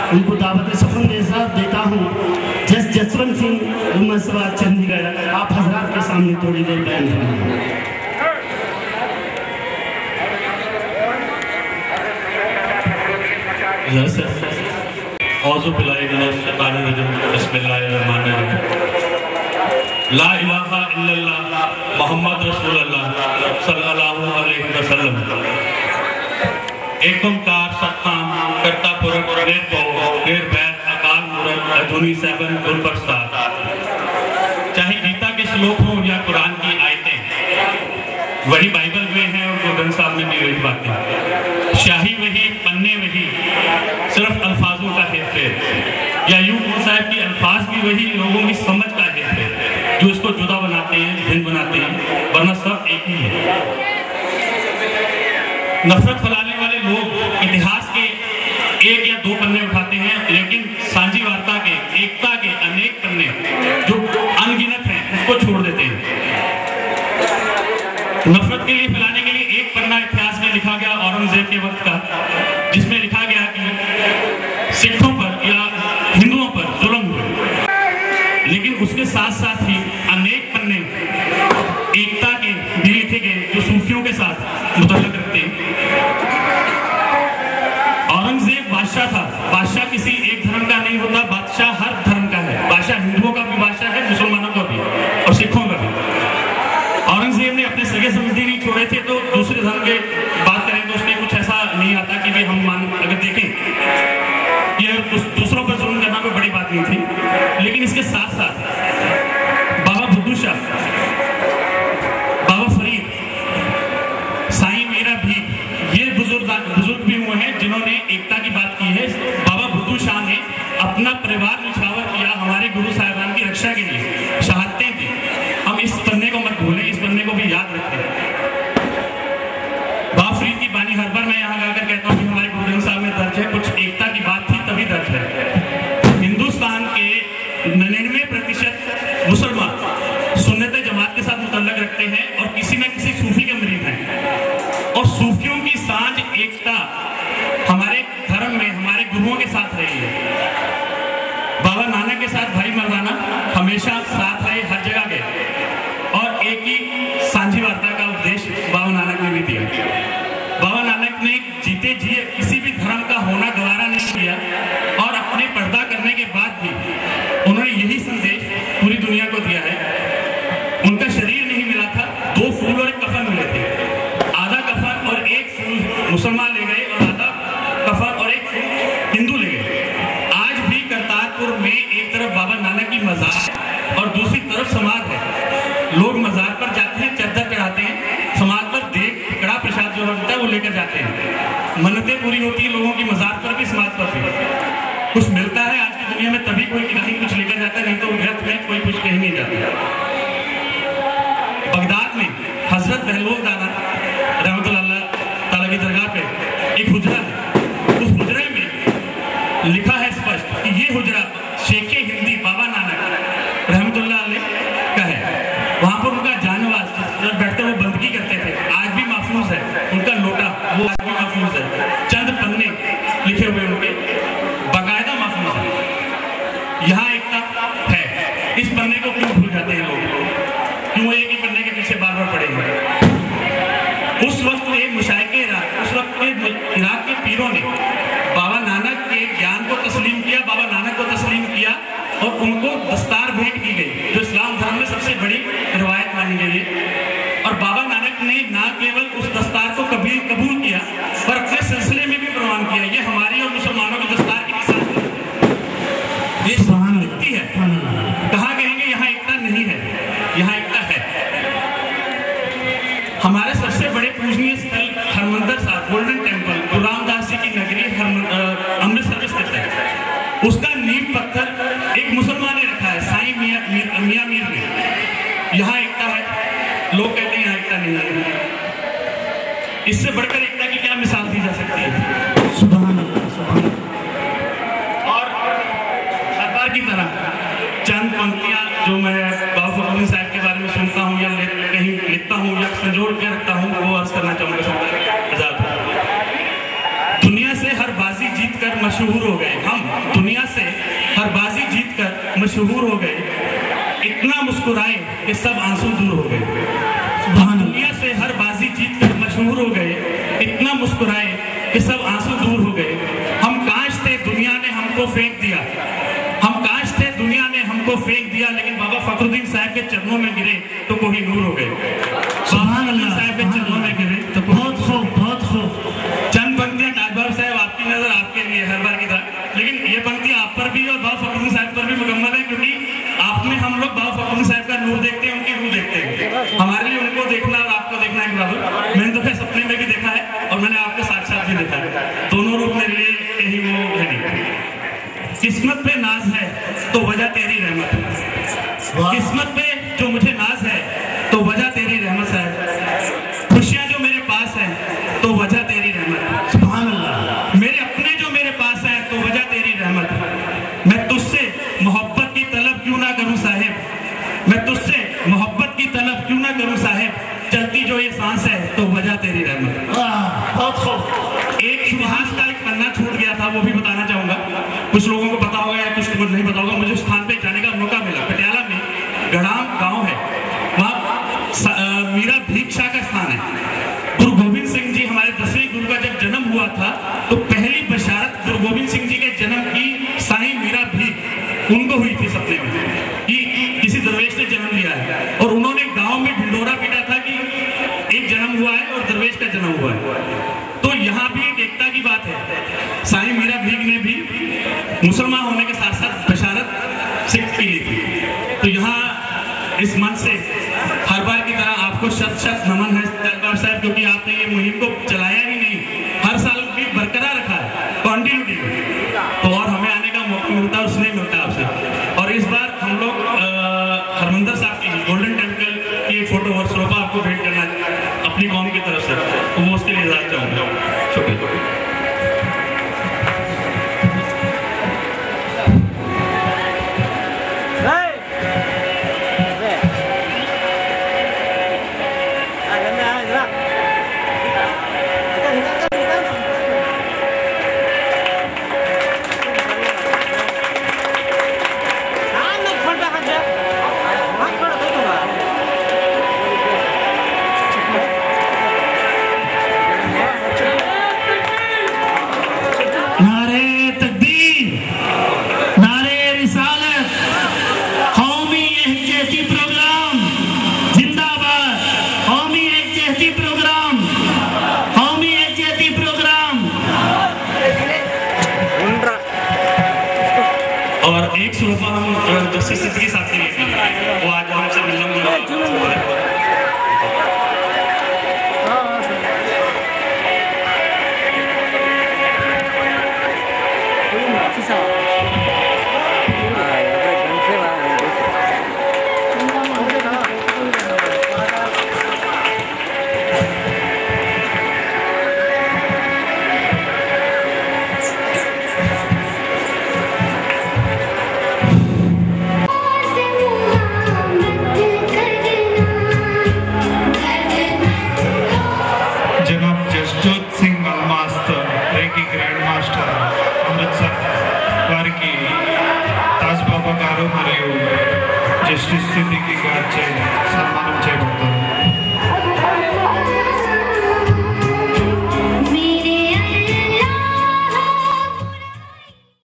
उनको दावत सफल देता हूँ। जसवंत सिंह उम्मसवा चंडीगढ़, आप हजरात के सामने थोड़ी देर बयान करेंगे। ला इलाहा इल्लल्लाह मोहम्मद रसूलुल्लाह सल्लल्लाहु अलैहि वसल्लम। एक ओंकार सतनाम करता पुरख निर्वैर अकाल मूरत अजूनी सैबन गुर प्रसाद। चाहे गीता के श्लोक हो या कुरान की आयतें, वही बाइबल में है और गुरु ग्रंथ साहब में भी वही बातें। शाही वही, पन्ने वही, सिर्फ अल्फाजों का हेरफेर, या यूं गुरु साहब की अल्फाज भी वही, लोगों की समझ का हेरफेर जो इसको जुदा बनाते हैं, भिन्न बनाते हैं, वरना सब एक ही है। नफरत फैलाने वाले लोग इतिहास के एक या दो पन्ने उठाते हैं, लेकिन सांझी वार्ता के, एकता के अनेक पन्ने जो अनगिनत हैं उसको छोड़ देते हैं। नफरत के लिए, फैलाने के लिए एक पन्ना इतिहास में लिखा गया औरंगजेब के वक्त का, जिसमें लिखा गया कि सिखों पर या हिंदुओं पर जुल्म हुए, लेकिन उसके साथ साथ ही अनेक पन्ने एकता के भी लिखे गए जो सूफियों के साथ मुतल्लक रखते हैं। औरंगजेब बादशाह था, बादशाह किसी एक धर्म का नहीं होता, बादशाह हर धर्म का है। बादशाह हिंदुओं का भी बादशाह है, मुसलमानों का भी और सिखों का भी। औरंगजेब ने अपने सगे संबंधी नहीं छोड़े थे, तो दूसरे धर्म के बात करें तो उसमें कुछ ऐसा नहीं आता कि हम अगर देखें कि अगर दूसरों पर जुल्म करना कोई बड़ी बात नहीं थी। लेकिन इसके साथ साथ बाबा बुद्धू शाह, बाबा फरीद, साईं मीरा भी, ये बुजुर्ग भी हुए हैं जिन्होंने एकता की बात की है। बाबा बुद्धू शाह ने अपना परिवार निछावर किया हमारे गुरु साहिबान की रक्षा के लिए, शहादतें दी। हम इस पन्ने को मत भूलें, इस पन्ने को भी याद रखें। बाबा फरीद की बानी हर बार मैं यहाँ गाकर कहता हूँ कि हमारे गुरु ग्रंथ साहब में दर्ज है, कुछ एकता की बात थी तभी दर्ज है। हिंदुस्तान के 99% मुसलमान सुन्नत जमात के साथ मुतल्लक रखते हैं और किसी न किसी सूफी के मरीद हैं, और सूफियों की सांझ एकता हमारे धर्म में हमारे गुरुओं के साथ रही है। बाबा नानक के साथ भाई मर्दाना हमेशा साथ रहे, हर जगह गए, और एक ही सांझी वार्ता का उपदेश बाबा नानक ने भी दिया। बाबा नानक ने जीते जी किसी भी धर्म का होना गवारा नहीं किया, और अपने पर्दा करने के बाद भी उन्होंने यही संदेश पूरी दुनिया को दिया है। उनका शरीर नहीं मिला था, 2 फूल और एक कफन मिले थे। आधा कफन और एक फूल मुसलमान ले गए और आधा कफन और एक फूल हिंदू ले गए। आज भी करतारपुर में एक तरफ बाबा नानक की मजार और दूसरी तरफ समाध है। लोग मजार पर जाते हैं, चद्दर चढ़ाते हैं, समाज पर देख कड़ा प्रसाद जो होता है वो लेकर जाते हैं। मन्नतें पूरी होती है लोगों की मजार पर भी, समाज पर भी। कुछ मिलता है आज की दुनिया में तभी कोई कहीं कुछ लेकर जाता है, नहीं तो व्यर्थ में कोई कुछ कहीं नहीं जाता। बगदाद में हजरत बहलोल दाना रहमतुल्लाह ताला की दरगाह पे एक हुजरा है। उस हुजरे में लिखा है स्पष्ट कि ये हुजरा शेखे हिंदी बाबा नानक रहमतुल्लाह अलैह का है। वहां पर उनका जानवास जब बैठते वो बंदगी करते थे, आज भी महफूज है। उनका लोटा वो आज भी महफूज है। चंद पन्ने लिखे हुए उनके बाकायदा महफूज है। यहाँ एकता है। इस पन्ने को क्यों भूल जाते हैं लोग? क्यों एक ही पन्ने के पीछे बार बार पड़े हैं? उस वक्त के मुशाइके इराक, उस वक्त के इराक के पीरों ने बाबा नानक के ज्ञान को तस्लीम किया, बाबा नानक को तस्लीम किया, और उनको दस्तार भेंट की गई जो इस्लाम धर्म में सबसे बड़ी रिवायत मानी गई है। और बाबा नानक ने न केवल उस दस्तार को कबूल किया, पर अपने सिलसिले में भी प्रमाण किया। ये हमारी और मुसलमानों की दस्तार की मिसाल है। ये शहादती है। कहाँ कहेंगे यहाँ एकता नहीं है? यहाँ एकता है। हमारे सबसे बड़े पूजनीय स्थल हरमंदिर साहब, गोल्डन टेम्पल, गुरु रामदास जी की नगरी अमृतसर में स्थित है। उसका नींव पत्थर एक मुसलमान ने रखा है, साईं मियां मीर ने। यहाँ एकता है। लोग कहते हैं यहाँ एकता नहीं है। इससे बढ़कर एकता की क्या मिसाल दी जा सकती है? सुभान अल्लाह, सुभान अल्लाह। और हर बार की तरह चंद पंक्तियां जो मैं बाबा फखरुद्दीन साहब के बारे में सुनता हूँ या कहीं लिखता हूँ या संजोड़ के रखता हूँ, वो अर्ज करना चाहूँगा। आजाद दुनिया से हर बाजी जीत कर मशहूर हो गए गए, हम दुनिया से हर बाजी जीतकर मशहूर हो गए। इतना मुस्कुराए कि सब आंसू दूर हो गए। हम दुनिया से हर बाजी जीतकर मशहूर हो गए, इतना मुस्कुराए कि सब आंसू दूर हो गए। हम काश थे दुनिया ने हमको फेंक दिया, हम काश थे दुनिया ने हमको फेंक दिया, लेकिन बाबा फखरुद्दीन साहब के चरणों में गिरे तो कोई नूर हो गए। सुभान अल्लाह साहब के चरणों में गिरे तो बहुत खूब, बहुत खूब। चंद पंक्तियां काजबाब साहब आपकी नजर आपके लिए हर बार की तरह, लेकिन ये पंक्तियां आप पर भी और बाबा फखरुद्दीन साहब पर भी मुकम्मल है, क्योंकि आप में हम लोग बाबा फखरुद्दीन साहब का नूर देखते हैं, उनकी रूह देखते हैं। हमारे लिए उनको देखना और आपको देखना एक बराबर। मैंने तो खैर सपने में भी देखा है और मैंने आपके साक्षात भी देखा है, दोनों रूप मेरे लिए कहीं वो है नहीं। किस्मत पे नाज है तो वजह तेरी रहमत है, किस्मत पे जो मुझे नाज है तो वजह तेरी रहमत है। खुशियां जो मेरे पास हैं तो वजह तेरी रहमत है। सुभान अल्लाह। मेरे अपने जो मेरे पास हैं तो वजह तेरी रहमत है। मैं तुझसे मोहब्बत की तलब क्यों ना करूं साहिब, मैं तुझसे मोहब्बत की तलब क्यों ना करूं साहिब, चलती जो ये सांस है तो वजह तेरी रहमत है। बहुत खूब। एक इतिहास का एक पन्ना छूट गया था, वो भी बताना चाहूंगा। कुछ लोगों को पता होगा या कुछ लोगों को नहीं पता होगा। मुझे उस स्थान पे जाने का मौका मिला। पटियाला में गढ़ाम गांव है, वहाँ मीरा भीख शाह का स्थान है। गुरु गोविंद सिंह जी हमारे 10वें गुरु का जब जन्म हुआ था तो पहली बशारत गुरु गोविंद सिंह जी के जन्म की साईं मीरा भीख उनको हुई थी सपने में कि किसी दरवेश ने जन्म लिया है, और उन्होंने गांव में ढिंडोरा पीटा था कि एक जन्म हुआ है और दरवेश का जन्म हुआ है। तो यहाँ भी एक एकता की बात है। साईं मीरा भीख ने भी मुसलमान होने के साथ साथ बशारत सिख पी ली थी। तो यहाँ इस मंच से हर बार की तरह आपको शत शत नमन है साहब, क्योंकि आपने ये मुहिम को चलाया ही नहीं, हर साल भी बरकरार रखा है कॉन्टिन्यूटी में, तो और हमें आने का मौका मिलता है और स्नेह मिलता है आपसे। और इस बार हम लोग हरमंदर साहब की गोल्डन टेम्पल की एक फोटो और शोभा आपको भेंट करना अपनी कौम की तरफ से, तो वो उसके लिए इजाजत चाहूँगा। शुक्रिया। एक सुबह हम जस्टिस सिंह के साथ लिए वो आज हमसे मिलना Jasjot Singh Almast reiki grand master Amritsar वारिकी ताज बाबा गारो मरियो जस्टिस सिद्दीकी गार्चे